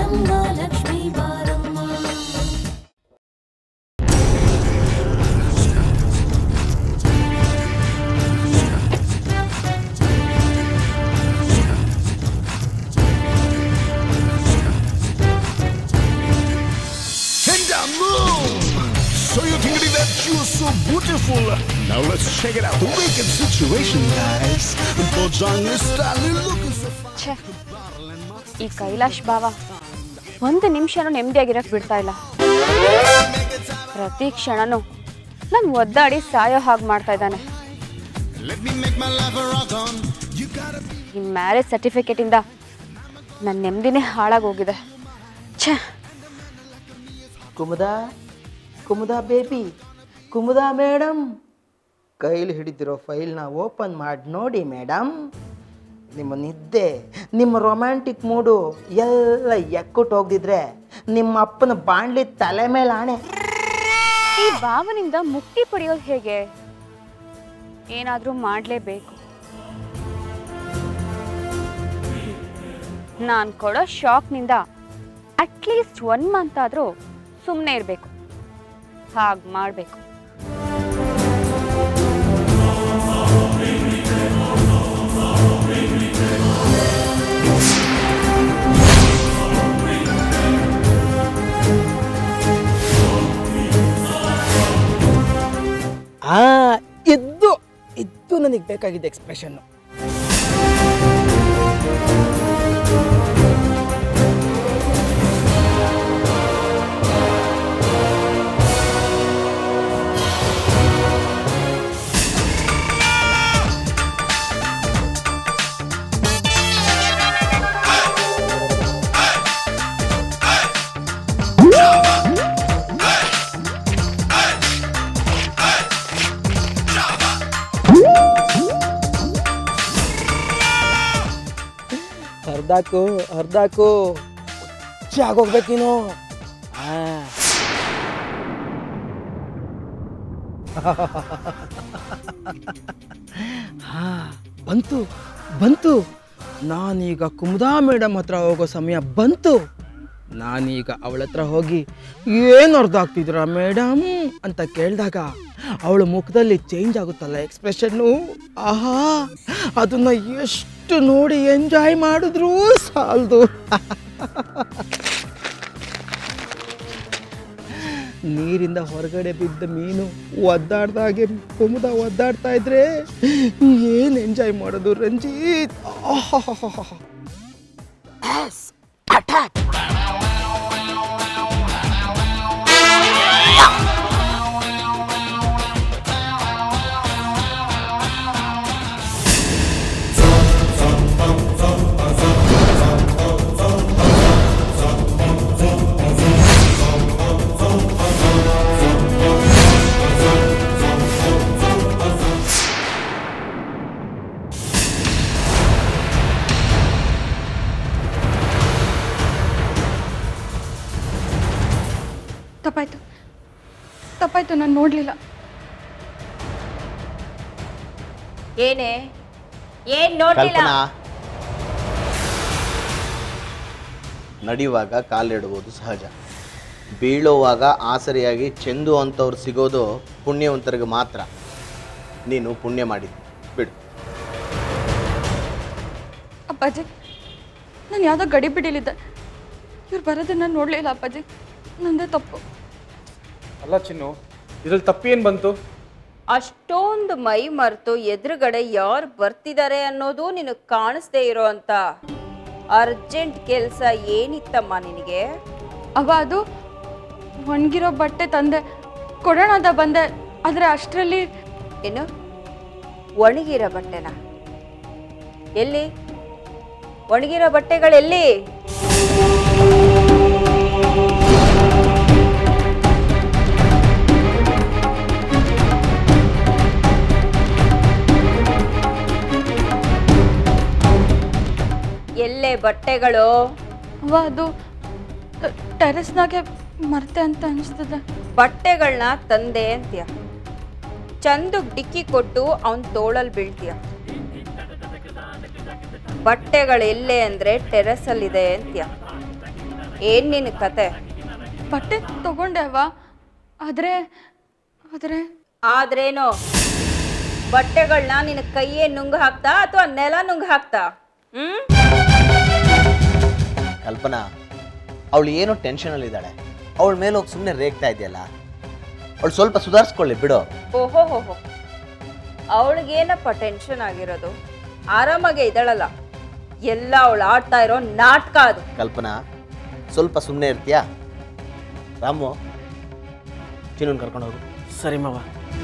ಬಾರಮ್ಮ ಲಕ್ಷ್ಮೀ ಬಾರಮ್ಮ. So you think that you're so beautiful? Now let's check it out. The wicked situation, guys. Bojang is styling, looking so fine. ಈ ಕೈಲಾಶ್ ಬಾವ ಒಂದು ನಿಮಿಷನೂ ನೆಮ್ಮದಿಯಾಗಿರಕ್ಕೆ ಬಿಡ್ತಾ ಇಲ್ಲ. ಪ್ರತಿ ಕ್ಷಣನೂ ನಾನು ಒದ್ದಾಡಿ ಸಾಯೋ ಹಾಗೆ ಮಾಡ್ತಾ ಇದ್ದಾನೆ. ಈ ಮ್ಯಾರೇಜ್ ಸರ್ಟಿಫಿಕೇಟಿಂದ ನನ್ನ ನೆಮ್ಮದಿನೇ ಹಾಳಾಗೋಗಿದೆ. ಛೇ, ಕುಮುದಾ ಬೇಬಿ, ಕುಮುದಾ ಮೇಡಮ್, ಕೈಲಿ ಹಿಡಿದಿರೋ ಫೈಲ್ನ ಓಪನ್ ಮಾಡಿ ನೋಡಿ ಮೇಡಮ್. ನಿಮ್ಮ ನಿದ್ದೆ, ನಿಮ್ಮ ರೊಮ್ಯಾಂಟಿಕ್ ಮೂಡು ಎಲ್ಲ ಎಕ್ಕುಟ್ಟು ಹೋಗ್ದಿದ್ರೆ ನಿಮ್ಮ ಅಪ್ಪನ ಬಾಂಡ್ಲಿ ತಲೆ ಮೇಲೆ ಆಣೆ. ಈ ಭಾವನಿಂದ ಮುಕ್ತಿ ಪಡೆಯೋದು ಹೇಗೆ? ಏನಾದರೂ ಮಾಡಲೇಬೇಕು. ನಾನು ಕೊಡೋ ಶಾಕ್ನಿಂದ ಅಟ್ಲೀಸ್ಟ್ 1 ಮಂತ್ ಆದರೂ ಸುಮ್ಮನೆ ಇರಬೇಕು. ಹಾಗೆ ಮಾಡಬೇಕು. ಇದು ನನಗೆ ಬೇಕಾಗಿದ್ದ ಎಕ್ಸ್ಪ್ರೆಷನ್ನು. ಅರ್ಧಾಕು ಆಗೋಗ್ಬೇಕು ನೀನು. ಬಂತು ನಾನೀಗ ಕುಮುದಾ ಮೇಡಮ್ ಹತ್ರ ಹೋಗೋ ಸಮಯ ಬಂತು. ನಾನೀಗ ಅವಳ ಹತ್ರ ಹೋಗಿ ಏನು ಅರ್ಧ ಆಗ್ತಿದ್ದೀರಾ ಮೇಡಮ್ ಅಂತ ಕೇಳಿದಾಗ ಅವಳ ಮುಖದಲ್ಲಿ ಚೇಂಜ್ ಆಗುತ್ತಲ್ಲ ಎಕ್ಸ್ಪ್ರೆಷನ್ನು. ಆಹಾ, ಅದನ್ನು ಎಷ್ಟು ನೋಡಿ ಎಂಜಾಯ್ ಮಾಡಿದ್ರೂ ಸಾಲದು. ನೀರಿಂದ ಹೊರಗಡೆ ಬಿದ್ದ ಮೀನು ಒದ್ದಾಡ್ದಾಗೆ ಕುಮುದಾ ಒದ್ದಾಡ್ತಾ ಇದ್ರೆ ಏನು ಎಂಜಾಯ್ ಮಾಡೋದು ರಂಜಿತ್. ಅಟ್ಯಾಕ್. ತಪ್ಪಾಯ್ತು, ನಾನು ನೋಡಲಿಲ್ಲ. ಏನ್ ನೋಡಲಿಲ್ಲ? ನಡೆಯುವಾಗ ಕಾಲಿಡುವುದು ಸಹಜ, ಬೀಳುವಾಗ ಆಸರಿಯಾಗಿ ಚೆಂದು ಅಂತವ್ರು ಸಿಗೋದು ಪುಣ್ಯವಂತರಿಗೆ ಮಾತ್ರ. ನೀನು ಪುಣ್ಯ ಮಾಡಿದ್ದು ಬಿಡು. ಅಪ್ಪಾಜಿ, ನಾನು ಯಾವುದೋ ಗಡಿ ಬಿಡಿಲಿದ್ದೆ. ಇವ್ರು ಬರೋದನ್ನ ನೋಡಲಿಲ್ಲ ಅಪ್ಪಾಜಿ, ನಂದೇ ತಪ್ಪು. ಅಲ್ಲ ಚಿನ್ನು, ಇದ್ರಲ್ಲಿ ತಪ್ಪೇನು ಬಂತು? ಅಷ್ಟೊಂದು ಮೈ ಮರೆತು ಎದುರುಗಡೆ ಯಾರು ಬರ್ತಿದ್ದಾರೆ ಅನ್ನೋದು ನಿನಗೆ ಕಾಣಿಸ್ದೇ ಇರೋ ಅಂತ ಅರ್ಜೆಂಟ್ ಕೆಲಸ ಏನಿತ್ತಮ್ಮ ನಿನಗೆ? ಅದು ಒಣಗಿರೋ ಬಟ್ಟೆ ತಂದೆ ಕೊಡೋಣ ಅಂತ ಬಂದೆ, ಆದರೆ ಅಷ್ಟರಲ್ಲಿ ಏನು ಒಣಗಿರೋ ಬಟ್ಟೆನಾ? ಎಲ್ಲಿ ಒಣಗಿರೋ ಬಟ್ಟೆಗಳೆಲ್ಲಿ? ಎಲ್ಲೇ ಬಟ್ಟೆಗಳು? ಅದು ಟೆರೆಸ್ನಾಗೆ ಮರ್ತೆ ಅಂತ ಅನಿಸ್ತದೆ. ಬಟ್ಟೆಗಳನ್ನ ತಂದೆ ಅಂತೀಯ, ಚಂದು ಡಿಕ್ಕಿ ಕೊಟ್ಟು ಅವನ್ ತೋಳಲ್ಲಿ ಬೀಳ್ತೀಯ. ಬಟ್ಟೆಗಳೆಲ್ಲೇ ಅಂದ್ರೆ ಟೆರೆಸ್ ಅಲ್ಲಿ ಇದೆ ಅಂತೀಯ. ಏನ್ ನಿನ್ನ ಕತೆ? ಬಟ್ಟೆ ತಗೊಂಡೆ ಅವ್ವ. ಆದ್ರೆ ಆದ್ರೆ ಆದ್ರೇನು? ಬಟ್ಟೆಗಳನ್ನ ನಿನ್ನ ಕೈಯೇ ನುಂಗ್ ಹಾಕ್ತಾ ಅಥವಾ ನೆಲ ನುಂಗ್ ಹಾಕ್ತಾ? ಕಲ್ಪನಾ, ಅವಳು ಏನೋ ಟೆನ್ಷನಲ್ಲಿದ್ದಾಳೆ. ಅವಳ ಮೇಲೆ ಹೋಗಿ ಸುಮ್ಮನೆ ರೇಗ್ತಾ ಇದೆಯಲ್ಲ, ಅವಳು ಸ್ವಲ್ಪ ಸುಧಾರಿಸ್ಕೊಳ್ಳಿ ಬಿಡು. ಓಹೋ ಹೋ, ಅವಳಿಗೇನಪ್ಪ ಟೆನ್ಷನ್ ಆಗಿರೋದು? ಆರಾಮಾಗೆ ಇದ್ದಾಳಲ್ಲ. ಎಲ್ಲ ಅವಳು ಆಡ್ತಾ ಇರೋ ನಾಟಕ ಅದು. ಕಲ್ಪನಾ, ಸ್ವಲ್ಪ ಸುಮ್ಮನೆ ಇರ್ತೀಯಾ? ರಾಮು, ಚಿನ್ನನ್ ಕರ್ಕೊಂಡು ಹೋಗು. ಸರಿ ಮಾವ.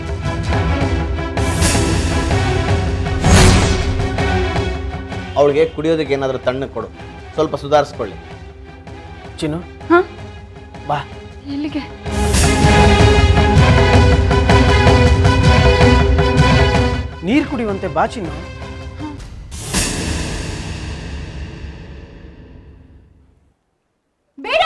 ಅವಳಿಗೆ ಕುಡಿಯೋದಕ್ಕೆ ಏನಾದರೂ ತಣ್ಣಗೆ ಕೊಡು, ಸ್ವಲ್ಪ ಸುಧಾರಿಸ್ಕೊಳ್ಳಿ. ಚಿನ್ನು, ಹಾ ಬಾ. ಎಲ್ಲಿಗೆ? ನೀರು ಕುಡಿಯುವಂತೆ ಬಾ ಚಿನ್ನು. ಬೇಡ.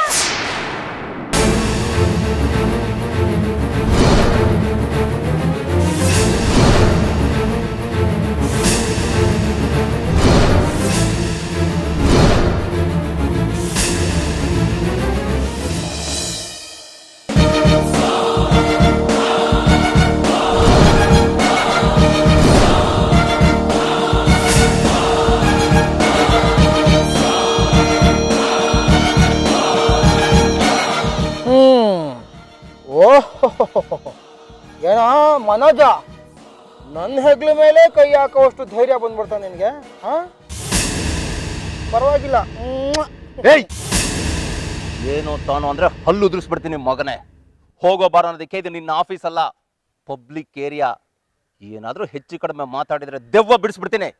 ಏನೋ ಮನೋಜ, ನನ್ನ ಹೆಗ್ಲ ಮೇಲೆ ಕೈ ಹಾಕೋಷ್ಟು ಧೈರ್ಯ ಬಂದ್ಬಿಡ್ತಾ ನಿನಗೆ? ಹಾ, ಪರವಾಗಿಲ್ಲ. ಏಯ್, ಏನು ತಾನು ಅಂದ್ರೆ ಹಲ್ಲು ಉದುರಿಸ್ಬಿಡ್ತೀನಿ ಮಗನೇ. ಹೋಗೋ ಬಾರ ಅನ್ನೋದಕ್ಕೆ ಇದು ನಿನ್ನ ಆಫೀಸ್ ಅಲ್ಲ, ಪಬ್ಲಿಕ್ ಏರಿಯಾ. ಏನಾದ್ರೂ ಹೆಚ್ಚು ಕಡಿಮೆ ಮಾತಾಡಿದ್ರೆ ದೆವ್ವ ಬಿಡಿಸ್ಬಿಡ್ತೀನಿ.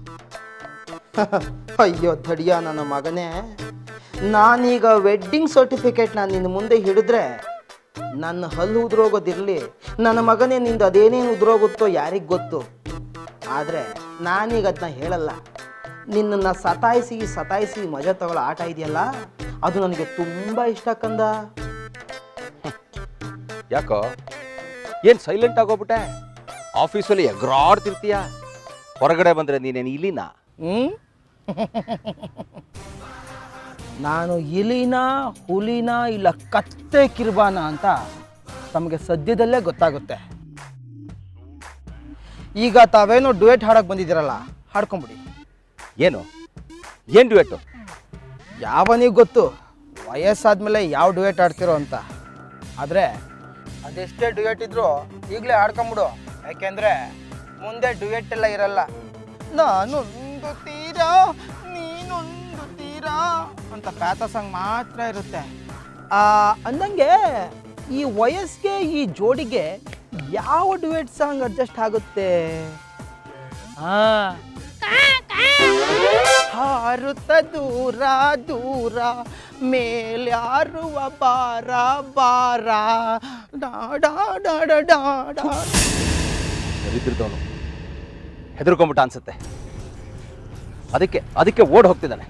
ಅಯ್ಯೋ ತಡಿಯ ನನ್ನ ಮಗನೇ, ನಾನೀಗ ವೆಡ್ಡಿಂಗ್ ಸರ್ಟಿಫಿಕೇಟ್ ನಾನು ನಿನ್ನ ಮುಂದೆ ಹಿಡಿದ್ರೆ ನನ್ನ ಹಲ್ಲು ಉದುರೋಗೋದಿರಲಿ, ನನ್ನ ಮಗನೇ ನಿಂದು ಅದೇನೇನು ಉದುರೋಗುತ್ತೋ ಯಾರಿಗೆ ಗೊತ್ತು. ಆದರೆ ನಾನೀಗ ಅದನ್ನ ಹೇಳಲ್ಲ. ನಿನ್ನನ್ನು ಸತಾಯಿಸಿ ಮಜಾ ತಗೊಳ್ಳೋ ಆಟ ಇದೆಯಲ್ಲ, ಅದು ನನಗೆ ತುಂಬ ಇಷ್ಟ ಕಂದ. ಯಾಕೋ ಏನ್ ಸೈಲೆಂಟ್ ಆಗೋಗ್ಬಿಟ್ಟೆ? ಆಫೀಸಲ್ಲಿ ಎಗ್ರಾಡ್ತಿರ್ತೀಯ, ಹೊರಗಡೆ ಬಂದ್ರೆ ನೀನೇನು ಇಲ್ಲಿನ? ನಾನು ಇಲಿನ, ಹುಲಿನ, ಇಲ್ಲ ಕತ್ತೆ ಕಿರ್ಬಾನ ಅಂತ ತಮಗೆ ಸದ್ಯದಲ್ಲೇ ಗೊತ್ತಾಗುತ್ತೆ. ಈಗ ತಾವೇನೋ ಡುಯೆಟ್ ಹಾಡಕ್ಕೆ ಬಂದಿದ್ದೀರಲ್ಲ, ಹಾಡ್ಕೊಂಬಿಡಿ. ಏನು ಏನ್ ಡ್ಯುಯೆಟ್? ಯಾವನಿಗೆ ಗೊತ್ತು ವಯಸ್ಸಾದ್ಮೇಲೆ ಯಾವ ಡುಯೆಟ್ ಆಡ್ತಿರೋ ಅಂತ. ಆದರೆ ಅದೆಷ್ಟೇ ಡುಯೆಟ್ ಇದ್ರೂ ಈಗಲೇ ಆಡ್ಕೊಂಬಿಡು, ಯಾಕೆಂದರೆ ಮುಂದೆ ಡುಯೆಟ್ ಎಲ್ಲ ಇರಲ್ಲ. ನಾನೊಂದು ತೀರಾ ನೀನೊಂದು ತೀರಾ ಅಂತ ಪ್ಯಾತ ಸಾಂಗ್ ಮಾತ್ರ ಇರುತ್ತೆ. ಅಂದಂಗೆ ಈ ವಯಸ್ಸಿಗೆ ಈ ಜೋಡಿಗೆ ಯಾವ ಡುಯೆಟ್ ಸಾಂಗ್ ಅಡ್ಜಸ್ಟ್ ಆಗುತ್ತೆ? ಹಾರುತ್ತ ದೂರ ದೂರ ಮೇಲೆ ಹಾರುವ ಬಾರ ಬಾರ ಡಾಡಾ ಡಾಡ ಡಾಡ. ದರಿದ್ರದವನು ಹೆದರ್ಕೊಂಬಿಟ್ಟ ಅನ್ಸುತ್ತೆ, ಅದಕ್ಕೆ ಓಡ್ ಹೋಗ್ತಿದ್ದಾನೆ.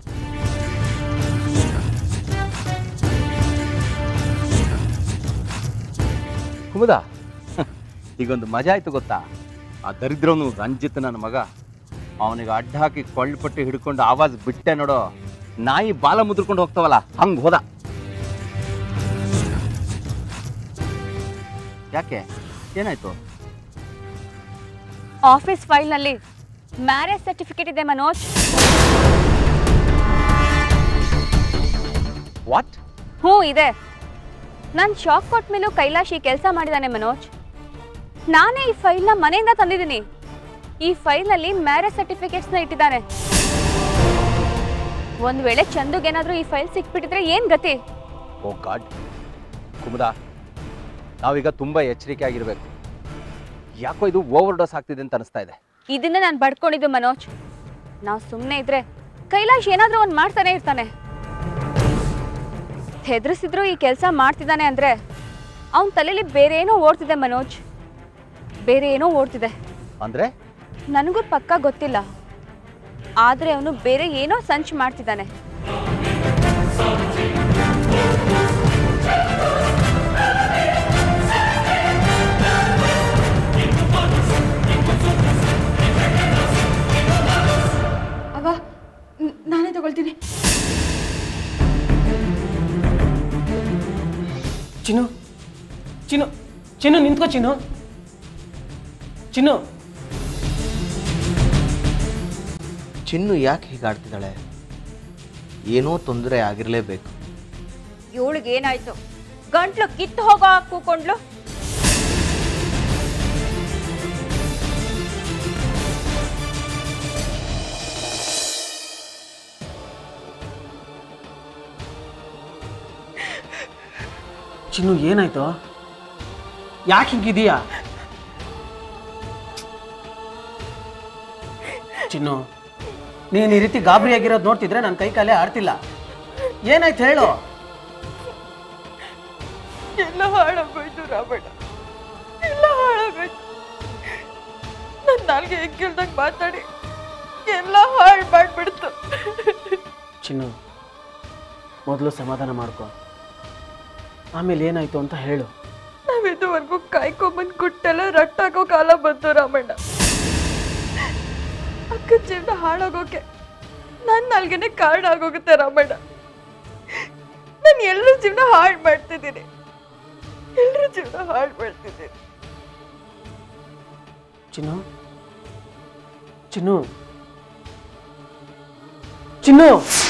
ಕುಮುದ, ಈಗೊಂದು ಮಜಾ ಆಯ್ತು ಗೊತ್ತಾ? ಆ ದರಿದ್ರವನು ರಂಜಿತ್ ನನ್ನ ಮಗ, ಅವನಿಗೆ ಅಡ್ಡ ಹಾಕಿ ಕೊಳ್ಳಪಟ್ಟಿ ಹಿಡ್ಕೊಂಡು ಆವಾಜ್ ಬಿಟ್ಟೆ ನೋಡೋ, ನಾಯಿ ಬಾಲ ಮುದ್ರಕೊಂಡು ಹೋಗ್ತಾವಲ್ಲ ಹಂಗ್ ಹೋದ. ಯಾಕೆ, ಏನಾಯ್ತು? ಆಫೀಸ್ ಫೈಲ್ನಲ್ಲಿ ಮ್ಯಾರೇಜ್ ಸರ್ಟಿಫಿಕೇಟ್ ಇದೆ ಮನೋಜ್. ವಾಟ್? ಹ್ಞೂ ಇದೆ. ನಾನು ಶಾಕ್ ಕೊಟ್ಟ ಮೇಲೂ ಕೈಲಾಶ್ ಈ ಕೆಲಸ ಮಾಡಿದ್ದಾನೆ ಮನೋಜ್. ನಾನೇ ಈ ಫೈಲ್ನ ಮನೆಯಿಂದ ತಂದಿದ್ದೀನಿ. ಈ ಫೈಲ್ನಲ್ಲಿ ಮ್ಯಾರೇಜ್ ಸರ್ಟಿಫಿಕೇಟ್ಸ್ನ ಇಟ್ಟಿದ್ದಾನೆ. ಒಂದು ವೇಳೆ ಚಂದುಗೇನಾದರೂ ಈ ಫೈಲ್ ಸಿಕ್ಬಿಟ್ಟಿದ್ರೆ ಏನು ಗತಿ? ಓ ಗಾಡ್. ಕುಮುದ, ನಾವೀಗ ತುಂಬಾ ಎಚ್ಚರಿಕೆ ಆಗಿರ್ಬೇಕು. ಯಾಕೋ ಇದು ಓವರ್ ಡೋಸ್ ಆಗ್ತಿದೆ ಅಂತ ಅನಿಸ್ತಾ ಇದೆ. ಇದನ್ನ ನಾನು ಬಡ್ಕೊಂಡಿದ್ದು ಮನೋಜ್. ನಾವು ಸುಮ್ಮನೆ ಇದ್ರೆ ಕೈಲಾಶ್ ಏನಾದರೂ ಒಂದು ಮಾಡ್ತಾನೆ ಇರ್ತಾನೆ. ಹೆದರಿಸಿದ್ರು ಈ ಕೆಲಸ ಮಾಡ್ತಿದ್ದಾನೆ ಅಂದ್ರೆ ಅವನ ತಲೆಯಲ್ಲಿ ಬೇರೆ ಏನೋ ಓಡ್ತಿದೆ ಮನೋಜ್, ಬೇರೆ ಏನೋ ಓಡ್ತಿದೆ. ಅಂದ್ರೆ ನನಗೂ ಪಕ್ಕ ಗೊತ್ತಿಲ್ಲ, ಆದ್ರೆ ಅವನು ಬೇರೆ ಏನೋ ಸಂಚು ಮಾಡ್ತಿದ್ದಾನೆ. ನಾನೇ ತಗೊಳ್ತೀನಿ. ಚಿನ್ನು ಚಿನ್ನು ಚಿನ್ನು ನಿಂತ್ಕೋ ಚಿನ್ನು ಚಿನ್ನು ಚಿನ್ನು ಯಾಕೆ ಹೀಗಾಡ್ತಿದ್ದಾಳೆ? ಏನೋ ತೊಂದರೆ ಆಗಿರಲೇಬೇಕು. ಇವಳಿಗೆ ಏನಾಯ್ತು? ಗಂಟ್ಲು ಕಿತ್ತು ಹೋಗೋ ಕೂಕೊಂಡ್ಲು. ಚಿನ್ನು ಏನಾಯ್ತು? ಯಾಕೆ ಹಿಂಗಿದೀಯಾ? ಚಿನ್ನು ನೀನು ಈ ರೀತಿ ಗಾಬರಿಯಾಗಿರೋದು ನೋಡ್ತಿದ್ರೆ ನನ್ನ ಕೈ ಕಾಲೇ ಆಡ್ತಿಲ್ಲ. ಏನಾಯ್ತು ಹೇಳು. ಎಲ್ಲ ಹಾಳಾಗೋಯ್ತು ರಾಮಣ್ಣ, ಎಲ್ಲ ಹಾಳಾಗೋಯ್ತು. ನನ್ನ ನಾಲ್ಗೆ ಹೆಗ್ಗಿಲ್ದಂಗೆ ಮಾತಾಡಿ ಎಲ್ಲ ಹಾಳು ಮಾಡ್ಬಿಡ್ತು. ಚಿನ್ನು ಮೊದಲು ಸಮಾಧಾನ ಮಾಡ್ಕೊ, ಆಮೇಲೆ ಏನಾಯ್ತು ಅಂತ ಹೇಳು. ನಾವಿದುವರೆಗೂ ಕಾಯ್ಕೊಂಬಂದು ಗುಟ್ಟೆಲ್ಲ ರಟ್ಟಾಗೋ ಕಾಲ ಬಂತು ರಾಮಣ್ಣ. ಅಕ್ಕ ಜೀವನ ಹಾಳಾಗೋಕೆ ನನ್ನ ನಾಲ್ಗೆನೆ ಕಾರಣ ಆಗೋಗುತ್ತೆ ರಾಮಣ್ಣ. ನಾನು ಎಲ್ಲರ ಜೀವನ ಹಾಳು ಮಾಡ್ತಿದ್ದೀನಿ, ಎಲ್ಲರ ಜೀವನ ಹಾಳು ಮಾಡ್ತಿದ್ದೀನಿ. ಚಿನ್ನು ಚಿನ್ನು ಚಿನ್ನು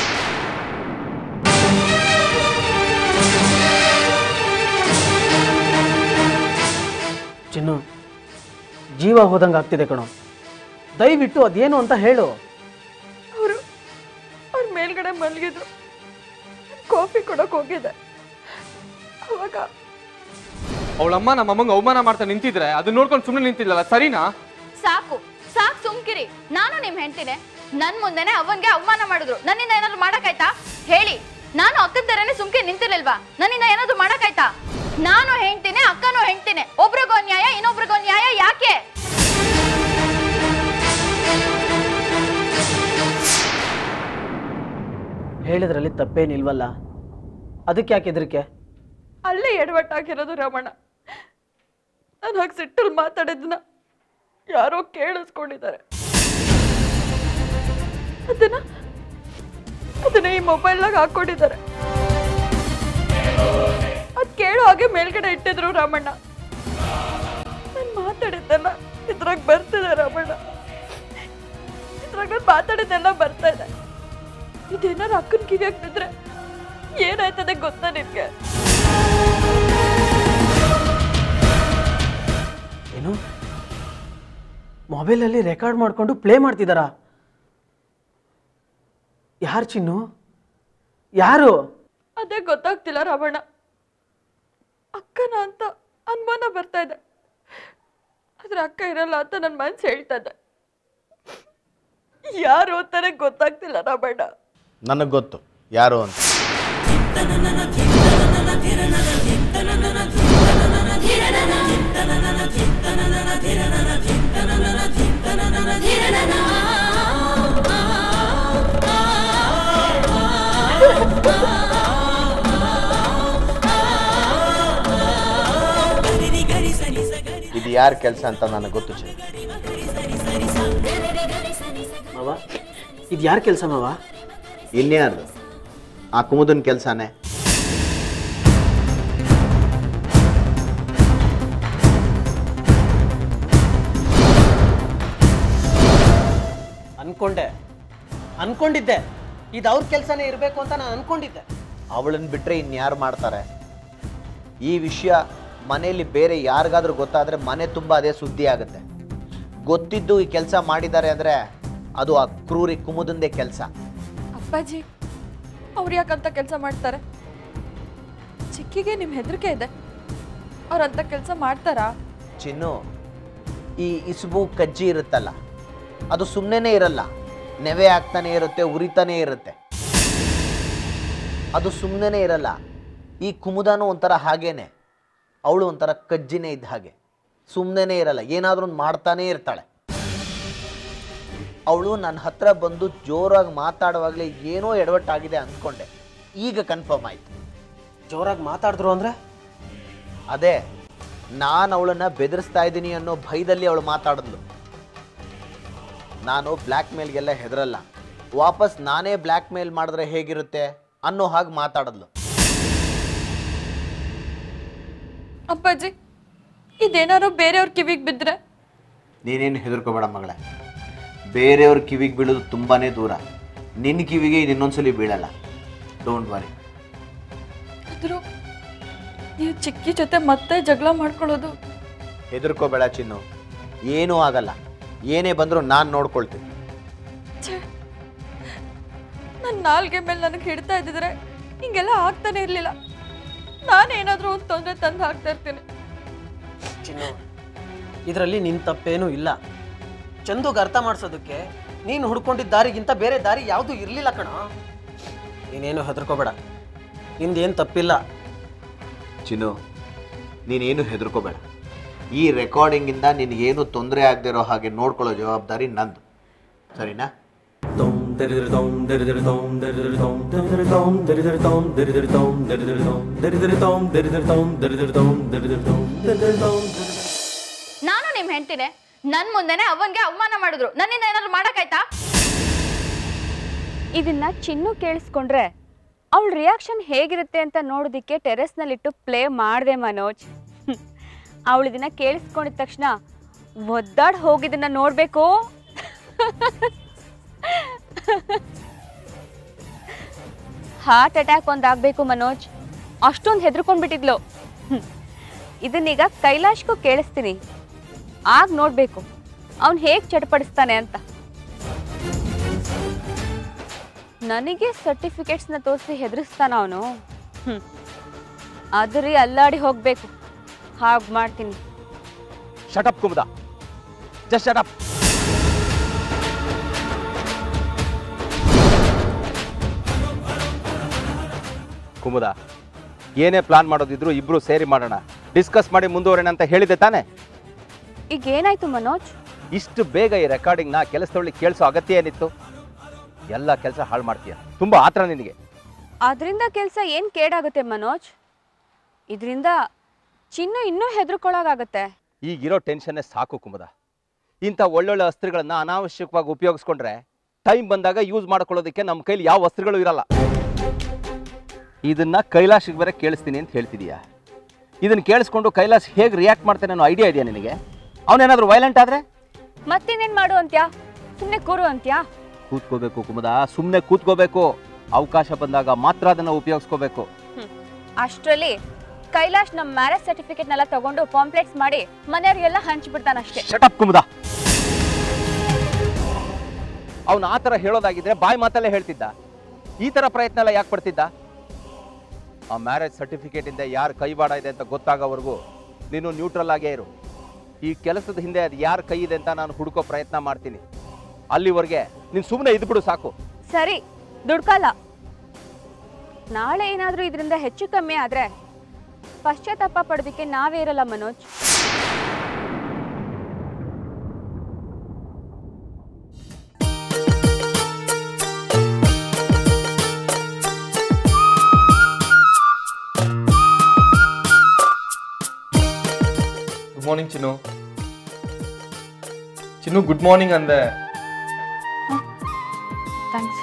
ಚಿನ್ನು ಜೀವ ಹೋದಂಗೆ ಆಗ್ತಿದೆ ಕಣೋ. ದಯವಿಟ್ಟು ಅದೇನು ಅಂತ ಹೇಳು. ಅವರು ಅವ್ರ ಮೇಲ್ಗಡೆ ಮಲಗಿದ್ರು, ಕಾಫಿ ಕೊಡೋಕೆ ಹೋಗಿದ್ದೆ. ಅವಾಗ ಅವಳಮ್ಮ ನಮ್ಮಮ್ಮಂಗೆ ಅವಮಾನ ಮಾಡ್ತಾ ನಿಂತಿದ್ರೆ ಅದನ್ನ ನೋಡ್ಕೊಂಡು ಸುಮ್ಮನೆ ನಿಂತಿದ್ಲಲ್ಲ, ಸರಿನಾ? ಸಾಕು ಸಾಕು ಸುಮ್ಕಿರಿ. ನಾನು ನಿಮ್ ಹೆಂಡ್ತಿನೇ, ನನ್ ಮುಂದೆನೆ ಅವನ್ಗೆ ಅವಮಾನ ಮಾಡಿದ್ರು. ನನ್ನಿಂದ ಏನಾದ್ರು ಮಾಡಕ್ಕಾಯ್ತಾ ಹೇಳಿ? ನಾನು ಅಕ್ಕನ ತರನೇ ಸುಮ್ಕೆ ನಿಂತಿರ್ಲಿಲ್ವಾ? ನನ್ನಿಂದ ಏನಾದ್ರು ಮಾಡಕ್ಕಾಯ್ತಾ? ನಾನು ಹೆಂಡ್ತಿನೇ, ಅಕ್ಕನೂ ಹೆಂಡ್ತಿನೇ. ಒಬ್ರಿಗೋ ನ್ಯಾಯ, ಇನ್ನೊಬ್ರಿಗೋ ನ್ಯಾಯ ಯಾಕೆ? ಹೇಳಿದ್ರಲ್ಲಿ ತಪ್ಪೇನಿಲ್ವಲ್ಲ, ಅದಕ್ಕೆ ಯಾಕೆ ಹೆದರಿಕೆ? ಅಲ್ಲೇ ಎಡವಟ್ಟಾಗಿರೋದು ರಮಣ. ನಾನು ಹಾಗೆ ಸಿಟ್ಟಲ್ಲಿ ಮಾತಾಡಿದ್ನ ಯಾರೋ ಕೇಳಿಸ್ಕೊಂಡಿದ್ದಾರೆ. ಅದನ್ನ ಈ ಮೊಬೈಲ್ನಾಗ ಹಾಕೊಂಡಿದ್ದಾರೆ. ಅದ್ ಕೇಳೋ ಹಾಗೆ ಮೇಲ್ಗಡೆ ಇಟ್ಟಿದ್ರು ರಾಮಣ್ಣ. ನಾನು ಮಾತಾಡಿದ್ದೆಲ್ಲ ಇದ್ರಾಗ ಬರ್ತಿದೆ ರಾಮಣ್ಣ, ಇದ್ರಾಗ ಮಾತಾಡಿದ್ದೆಲ್ಲ ಬರ್ತಾ ಇದೆ. ಇದೇನಾರು ಅಕ್ಕನ ಕಿವಿಯಾಗ ಬಿದ್ರೆ ಏನಾಯ್ತದೆ ಗೊತ್ತಾ ನಿನ್ಗೆ? ಏನು ಮೊಬೈಲಲ್ಲಿ ರೆಕಾರ್ಡ್ ಮಾಡಿಕೊಂಡು ಪ್ಲೇ ಮಾಡ್ತಿದ್ದಾರಾ? ಯಾರು ಚಿನ್ನು? ಯಾರು? ಅದೇ ಗೊತ್ತಾಗ್ತಿಲ್ಲ ರಾಮಣ್ಣ. ಅಕ್ಕನ ಅಂತ ಅನುಮಾನ ಬರ್ತಾ ಇದೆ, ಆದ್ರೆ ಅಕ್ಕ ಇರಲ್ಲ ಅಂತ ನನ್ನ ಮನ್ಸು ಹೇಳ್ತಾ ಇದೆ. ಯಾರು ಅಂತಾನೆ ಗೊತ್ತಾಗ್ತಿಲ್ಲ ರಾಮಣ್ಣ. ನನಗೆ ಗೊತ್ತು ಯಾರು ಅಂತ. ಇದು ಯಾರ ಕೆಲಸ ಅಂತ ನನಗೆ ಗೊತ್ತು ಚಿನ್ನು. ಮಾವ, ಇದು ಯಾರ ಕೆಲಸ ಮಾವ? ಇನ್ಯಾರ್ದು? ಆ ಕುಮುದನ್ ಕೆಲಸನೇ. ಅನ್ಕೊಂಡಿದ್ದೆ ಇದು ಅವ್ರ ಕೆಲಸನೇ ಇರಬೇಕು ಅಂತ ನಾನು ಅನ್ಕೊಂಡಿದ್ದೆ. ಅವಳನ್ನ ಬಿಟ್ಟರೆ ಇನ್ಯಾರು ಮಾಡ್ತಾರೆ? ಈ ವಿಷಯ ಮನೆಯಲ್ಲಿ ಬೇರೆ ಯಾರಿಗಾದ್ರೂ ಗೊತ್ತಾದರೆ ಮನೆ ತುಂಬ ಅದೇ ಸುದ್ದಿ ಆಗುತ್ತೆ. ಗೊತ್ತಿದ್ದು ಈ ಕೆಲಸ ಮಾಡಿದ್ದಾರೆ ಅಂದರೆ ಅದು ಆ ಕ್ರೂರಿ ಕುಮುದಂದೇ ಕೆಲಸ. ಅಪ್ಪಾಜಿ, ಅವ್ರು ಯಾಕಂತ ಕೆಲಸ ಮಾಡ್ತಾರೆ? ಚಿಕ್ಕಿಗೆ ನಿಮ್ಮ ಹೆದರಿಕೆ ಇದೆ, ಅವ್ರಂತ ಕೆಲಸ ಮಾಡ್ತಾರಾ? ಚಿನ್ನು, ಈ ಇಸುಬು ಕಜ್ಜಿ ಇರುತ್ತಲ್ಲ, ಅದು ಸುಮ್ಮನೆ ಇರಲ್ಲ, ನೆವೆ ಆಗ್ತಾನೆ ಇರುತ್ತೆ, ಉರಿತಾನೆ ಇರುತ್ತೆ. ಅದು ಸುಮ್ಮನೆ ಇರಲ್ಲ. ಈ ಕುಮುದನೂ ಒಂಥರ ಹಾಗೇನೆ, ಅವಳು ಒಂಥರ ಕಜ್ಜಿನೇ ಇದ್ದ ಹಾಗೆ, ಸುಮ್ಮನೆ ಇರಲ್ಲ, ಏನಾದರೂ ಒಂದು ಮಾಡ್ತಾನೇ ಇರ್ತಾಳೆ. ಅವಳು ನನ್ನ ಹತ್ರ ಬಂದು ಜೋರಾಗಿ ಮಾತಾಡುವಾಗಲೇ ಏನೋ ಎಡವಟ್ಟಾಗಿದೆ ಅಂದ್ಕೊಂಡೆ, ಈಗ ಕನ್ಫರ್ಮ್ ಆಯ್ತು. ಜೋರಾಗಿ ಮಾತಾಡಿದ್ರು ಅಂದರೆ? ಅದೇ, ನಾನು ಅವಳನ್ನು ಬೆದರಿಸ್ತಾ ಇದ್ದೀನಿ ಅನ್ನೋ ಭಯದಲ್ಲಿ ಅವಳು ಮಾತಾಡಿದ್ಲು. ನಾನು ಬ್ಲ್ಯಾಕ್ ಮೇಲ್ಗೆಲ್ಲ ಹೆದರಲ್ಲ, ವಾಪಸ್ ನಾನೇ ಬ್ಲ್ಯಾಕ್ ಮೇಲ್ ಮಾಡಿದ್ರೆ ಹೇಗಿರುತ್ತೆ ಅನ್ನೋ ಹಾಗೆ ಮಾತಾಡಿದ್ಲು. ಅಪ್ಪಾಜಿ ಇದೇನಾರು ಬೇರೆಯವ್ರ ಕಿವಿಗೆ ಬಿದ್ದರೆ? ನೀನೇನು ಹೆದರ್ಕೋಬೇಡ ಮಗಳೇ, ಬೇರೆಯವ್ರ ಕಿವಿಗೆ ಬೀಳೋದು ತುಂಬಾ ದೂರ, ನಿನ್ನ ಕಿವಿಗೆ ಇನ್ನೊಂದ್ಸಲಿ ಬೀಳಲ್ಲ. Don't worry. ಆದರೂ ನೀವು ಚಿಕ್ಕಿ ಜೊತೆ ಮತ್ತೆ ಜಗಳ ಮಾಡ್ಕೊಳ್ಳೋದು? ಹೆದರ್ಕೋಬೇಡ ಚಿನ್ನು, ಏನೂ ಆಗಲ್ಲ. ಏನೇ ಬಂದರೂ ನಾನು ನೋಡ್ಕೊಳ್ತೀನಿ. ನನ್ನ ನಾಲ್ಗೆ ಮೇಲೆ ನನಗೆ ಹಿಡ್ತಾ ಇದ್ದಿದ್ರೆ ಹಿಂಗೆಲ್ಲ ಆಗ್ತಾನೆ ಇರಲಿಲ್ಲ. ನಾನೇನಾದರೂ ಒಂದು ತೊಂದರೆ ತಂದು ಹಾಕ್ತಾ ಇರ್ತೀನಿ. ಚಿನ್ನು, ಇದರಲ್ಲಿ ನಿನ್ನ ತಪ್ಪೇನೂ ಇಲ್ಲ. ಚಂದುಗೆ ಅರ್ಥ ಮಾಡಿಸೋದಕ್ಕೆ ನೀನು ಹುಡ್ಕೊಂಡಿದ್ದ ದಾರಿಗಿಂತ ಬೇರೆ ದಾರಿ ಯಾವುದೂ ಇರಲಿಲ್ಲ ಕಣ. ನೀನೇನು ಹೆದರ್ಕೋಬೇಡ, ನಿಂದೇನು ತಪ್ಪಿಲ್ಲ. ಚಿನ್ನು, ನೀನೇನು ಹೆದರ್ಕೋಬೇಡ. ಈ ರೆಕಾರ್ಡಿಂಗಿಂದ ನಿನಗೇನು ತೊಂದರೆ ಆಗದಿರೋ ಹಾಗೆ ನೋಡ್ಕೊಳ್ಳೋ ಜವಾಬ್ದಾರಿ ನಂದು, ಸರಿನಾ? ನಾನು ನಿಮ್ ಹೆಂಡ್ತಿನೇ, ನನ್ ಮುಂದೆನೆ ಅವನ್ಗೆ ಅವಮಾನ ಮಾಡಿದ್ರು. ನನ್ನಿಂದ ಏನಾದ್ರು ಮಾಡಕ್ಕಾಯ್ತಾ? ಇದನ್ನ ಚಿನ್ನು ಕೇಳಿಸ್ಕೊಂಡ್ರೆ ಅವಳ ರಿಯಾಕ್ಷನ್ ಹೇಗಿರುತ್ತೆ ಅಂತ ನೋಡೋದಿಕ್ಕೆ ಟೆರೆಸ್ನಲ್ಲಿಟ್ಟು ಪ್ಲೇ ಮಾಡಿದೆ ಮನೋಜ್. ಅವಳು ಇದನ್ನ ಕೇಳಿಸ್ಕೊಂಡಿದ ತಕ್ಷಣ ಒದ್ದಾಡ್ ಹೋಗಿದ್ದನ್ನ ನೋಡ್ಬೇಕು. ಹಾರ್ಟ್ ಅಟ್ಯಾಕ್ ಒಂದಾಗಬೇಕು ಮನೋಜ್, ಅಷ್ಟೊಂದು ಹೆದರ್ಕೊಂಡ್ಬಿಟ್ಟಿದ್ಲು. ಇದನ್ನೀಗ ಕೈಲಾಶ್ಗೂ ಕೇಳಿಸ್ತೀನಿ, ಆಗ ನೋಡ್ಬೇಕು ಅವನು ಹೇಗೆ ಚಟಪಡಿಸ್ತಾನೆ ಅಂತ. ನನಗೆ ಸರ್ಟಿಫಿಕೇಟ್ಸ್ನ ತೋರಿಸಿ ಹೆದರಿಸ್ತಾನ ಅವನು. ಅದ್ರಿ ಅಲ್ಲಾಡಿ ಹೋಗ್ಬೇಕು, ಹಾಗೆ ಮಾಡ್ತೀನಿ. Shut up Kumuda, just shut up. Kumuda, ಏನೇ ಪ್ಲಾನ್ ಮಾಡೋದಿದ್ರು ಇಬ್ರು ಸೇರಿ ಮಾಡೋಣ, ಡಿಸ್ಕಸ್ ಮಾಡಿ ಮುಂದುವರೋಣ ಅಂತ ಹೇಳಿದೆ ತಾನೆ? ಈಗ ಏನಾಯ್ತು ಮನೋಜ್? ಇಷ್ಟು ಬೇಗ ಈ ರೆಕಾರ್ಡಿಂಗ್ನ ಕೆಲಸದೊಳಗೆ ಕೇಳಿಸೋ ಅಗತ್ಯ ಏನಿತ್ತು? ಎಲ್ಲ ಕೆಲಸ ಹಾಳು ಮಾಡ್ತೀಯ, ತುಂಬಾ ಆತರ ನಿನಗೆ. ಅದರಿಂದ ಕೆಲಸ ಏನು ಕೇಡಾಗುತ್ತೆ ಮನೋಜ್? ಇದರಿಂದ ಚಿನ್ನು ಇನ್ನೂ ಹೆದರ್ಕೊಳ್ಳೋಗಾಗತ್ತೆ. ಈಗಿರೋ ಟೆನ್ಷನ್ನೇ ಸಾಕು ಕುಮುದ. ಇಂಥ ಒಳ್ಳೊಳ್ಳೆ ಅಸ್ತ್ರಗಳನ್ನ ಅನಾವಶ್ಯಕವಾಗಿ ಉಪಯೋಗಿಸ್ಕೊಂಡ್ರೆ ಟೈಮ್ ಬಂದಾಗ ಯೂಸ್ ಮಾಡ್ಕೊಳ್ಳೋದಕ್ಕೆ ನಮ್ಮ ಕೈಲಿ ಯಾವ ಅಸ್ತ್ರಗಳು ಇರಲ್ಲ. ಇದನ್ನ ಕೈಲಾಶಿಗೆ ಬೇರೆ ಕೇಳಿಸ್ತೀನಿ ಅಂತ ಹೇಳ್ತಿದೀಯಾ? ಇದನ್ನ ಕೇಳಿಸ್ಕೊಂಡು ಕೈಲಾಶ್ ಹೇಗೆ ರಿಯಾಕ್ಟ್ ಮಾಡ್ತಾನೆ ಅನ್ನೋ ಐಡಿಯಾ ಇದೆಯಾ ನಿನಗೆ? ಅವನೇನಾದ್ರೂ ವೈಲೆಂಟ್ ಆದ್ರೆ ಮತ್ತಿನ್ನೇನು ಮಾಡು ಅಂತ್ಯಾ? ಸುಮ್ಮನೆ ಕೂರು ಅಂತ್ಯಾ? ಕೂತ್ಕೋಬೇಕು ಕುಮುದ, ಸುಮ್ಮನೆ ಕೂತ್ಕೋಬೇಕು. ಅವಕಾಶ ಬಂದಾಗ ಮಾತ್ರ ಅದನ್ನ ಉಪಯೋಗಿಸ್ಕೋಬೇಕು. ಅಷ್ಟರಲ್ಲಿ ಕೈಲಾಶ್ ನಮ್ಮ ಮ್ಯಾರೇಜ್ ಸರ್ಟಿಫಿಕೇಟ್ನೆಲ್ಲ ತಗೊಂಡು ಪಾಂಪ್ಲೆಟ್ಸ್ ಮಾಡಿ ಮನೆಯವರಿಗೆಲ್ಲ ಹಂಚ್ಬಿಡ್ತಾನಷ್ಟೇ. ಶಟಪ್ ಕುಮುದ. ಅವನು ಆ ಥರ ಹೇಳೋದಾಗಿದ್ರೆ ಬಾಯಿ ಮಾತಲ್ಲೇ ಹೇಳ್ತಿದ್ದ. ಈ ಥರ ಪ್ರಯತ್ನ ಎಲ್ಲ ಯಾಕೆ ಪಡ್ತಿದ್ದ? ಆ ಮ್ಯಾರೇಜ್ ಸರ್ಟಿಫಿಕೇಟಿಂದ ಯಾರು ಕೈವಾಡ ಇದೆ ಅಂತ ಗೊತ್ತಾಗೋವರೆಗೂ ನೀನು ನ್ಯೂಟ್ರಲ್ ಆಗೇ ಇರು. ಈ ಕೆಲಸದ ಹಿಂದೆ ಅದು ಯಾರ ಕೈ ಇದೆ ಅಂತ ನಾನು ಹುಡುಕೋ ಪ್ರಯತ್ನ ಮಾಡ್ತೀನಿ. ಅಲ್ಲಿವರೆಗೆ ನೀನು ಸುಮ್ಮನೆ ಇದ್ಬಿಡು ಸಾಕು. ಸರಿ, ದುಡ್ಕಲ್ಲ. ನಾಳೆ ಏನಾದರೂ ಇದರಿಂದ ಹೆಚ್ಚು ಕಮ್ಮಿ ಆದ್ರೆ ಪಶ್ಚಾತ್ತಾಪ ಪಡೋದಕ್ಕೆ ನಾವೇ ಇರಲ್ಲ Manoj. Good morning Chinnu. Chinnu good morning ಅಂದೆ. ಥ್ಯಾಂಕ್ಸ್.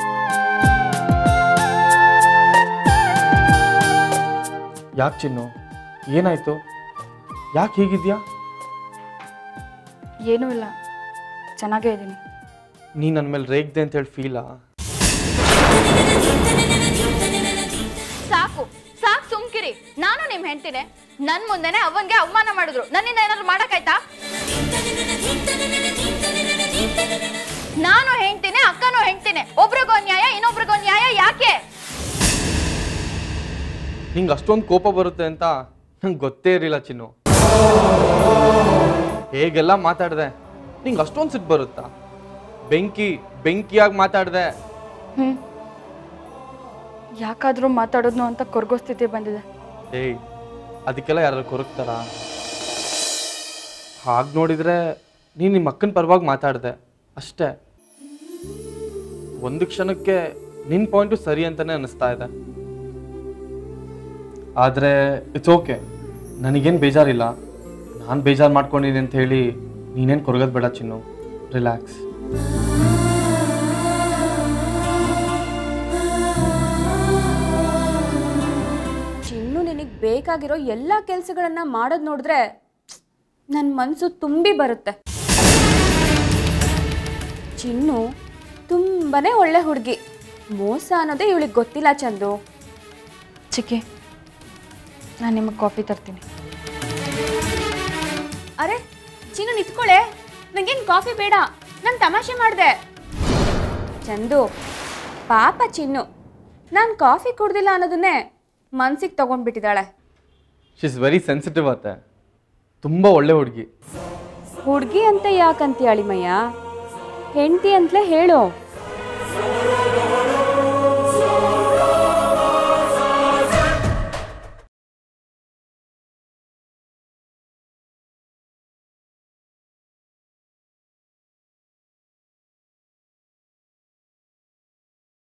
ಯಾಕೆ ಚಿನ್ನು, ಏನಾಯ್ತು? ಯಾಕೆ ಹೀಗಿದ್ಯಾ? ಏನೂ ಇಲ್ಲ, ಚೆನ್ನಾಗೇ ಇದ್ದೀನಿ. ನೀ ನನ್ನ ಮೇಲೆ ರೇಗ್ದೆ ಅಂತ ಹೇಳಿ ಫೀಲಾ? ಸಾಕು ಸಾಕು, ಸುಮ್ಕಿರಿ. ನಾನು ನಿಮ್ ಹೆಂಡ್ತಿನೇ, ನನ್ ಮುಂದೆನೆ ಅವನ್ಗೆ ಅವಮಾನ ಮಾಡಿದ್ರು. ನನ್ನಿಂದ ಏನಾದ್ರು ಮಾಡಕ್ಕಾಯ್ತಾ? ನಾನು ಹೆಂಡ್ತಿನೇ, ಅಕ್ಕನೂ ಹೆಂಡ್ತಿನೇ. ಒಬ್ರಿಗೋ ನ್ಯಾಯ, ಇನ್ನೊಬ್ರಿಗೋ ನ್ಯಾಯ ಯಾಕೆ? ನಿಂಗೆ ಅಷ್ಟೊಂದು ಕೋಪ ಬರುತ್ತೆ ಅಂತ ನಂಗೆ ಗೊತ್ತೇ ಇರಲಿಲ್ಲ ಚಿನ್ನು. ಹೇಗೆಲ್ಲ ಮಾತಾಡಿದೆ, ನಿಂಗೆ ಅಷ್ಟೊಂದು ಸಿಟ್ಟು ಬರುತ್ತಾ? ಬೆಂಕಿಯಾಗಿ ಮಾತಾಡಿದೆ. ಯಾಕಾದರೂ ಮಾತಾಡೋದ್ನು ಅಂತ ಕೊರಗೋ ಸ್ಥಿತಿ ಬಂದಿದೆ. ಏಯ್, ಅದಕ್ಕೆಲ್ಲ ಯಾರು ಕೊರಗ್ತಾರ? ಹಾಗೆ ನೋಡಿದ್ರೆ ನೀನು ನಿಮ್ಮ ಅಕ್ಕನ ಪರವಾಗಿ ಮಾತಾಡಿದೆ ಅಷ್ಟೇ. ಒಂದು ಕ್ಷಣಕ್ಕೆ ನಿನ್ನ ಪಾಯಿಂಟು ಸರಿ ಅಂತಲೇ ಅನ್ನಿಸ್ತಾ ಇದೆ. ಆದರೆ ಇಟ್ಸ್ ಓಕೆ, ನನಗೇನು ಬೇಜಾರಿಲ್ಲ. ನಾನು ಬೇಜಾರು ಮಾಡ್ಕೊಂಡಿದ್ದೀನಿ ಅಂತ ಹೇಳಿ ನೀನೇನು ಕೊರಗೋದು ಬೇಡ ಚಿನ್ನು. ರಿಲ್ಯಾಕ್ಸ್. ಚಿನ್ನು ನಿನಗೆ ಬೇಕಾಗಿರೋ ಎಲ್ಲ ಕೆಲಸಗಳನ್ನ ಮಾಡೋದು ನೋಡಿದ್ರೆ ನನ್ನ ಮನಸ್ಸು ತುಂಬಿ ಬರುತ್ತೆ. ಚಿನ್ನು ತುಂಬಾನೇ ಒಳ್ಳೆ ಹುಡುಗಿ, ಮೋಸ ಅನ್ನೋದೇ ಇವಳಿಗೆ ಗೊತ್ತಿಲ್ಲ ಚಂದು. ಚಿಕ್ಕಿ, ನಾನು ನಿಮಗೆ ಕಾಫಿ ತರ್ತೀನಿ. ಅರೆ ಚಿನ್ನು ನಿಂತ್ಕೊಳ್ಳೆ, ನಂಗೇನು ಕಾಫಿ ಬೇಡ, ನಾನು ತಮಾಷೆ ಮಾಡಿದೆ. ಚಂದು ಪಾಪ ಚಿನ್ನು, ನಾನು ಕಾಫಿ ಕುಡ್ದಿಲ್ಲ ಅನ್ನೋದನ್ನೇ ಮನ್ಸಿಗೆ ತಗೊಂಡ್ಬಿಟ್ಟಿದ್ದಾಳೆ. ಶಿ ಇಸ್ ವೆರಿ ಸೆನ್ಸಿಟಿವ್ ಅತ್ತೆ, ತುಂಬ ಒಳ್ಳೆ ಹುಡುಗಿ. ಹುಡುಗಿ ಅಂತ ಯಾಕಂತೀಯ ಅಳಿಮಯ್ಯ, ಹೆಂಡತಿ ಅಂತಲೇ ಹೇಳು.